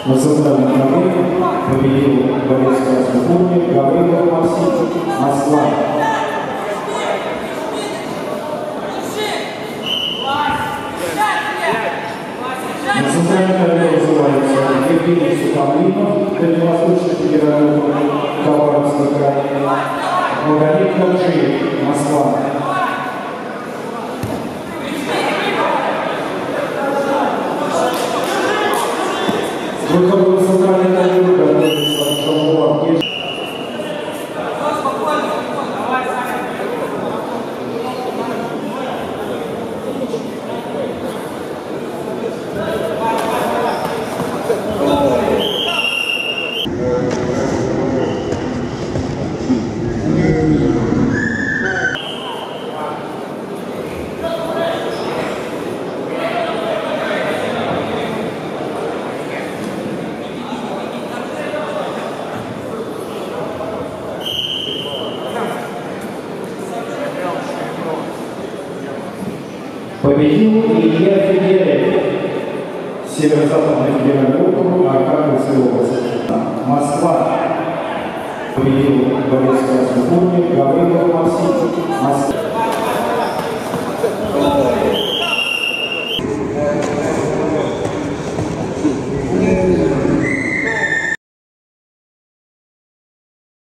На центральном направлении победил борец в красной форме Гаврилов Максим, Москва. На центральном направлении вызывается Евгений Сухомлинов, Дальневосточный федеральный округ Хабаровского края, Магомед Хаджиев, Москва. Выход на центральный ковер готовится Шамбулат. Победил Илья Федерев, Северо-Западный федеральный округ, Архангельская область. Москва. Победил борец в красной форме Гаврилов Максим, Москва.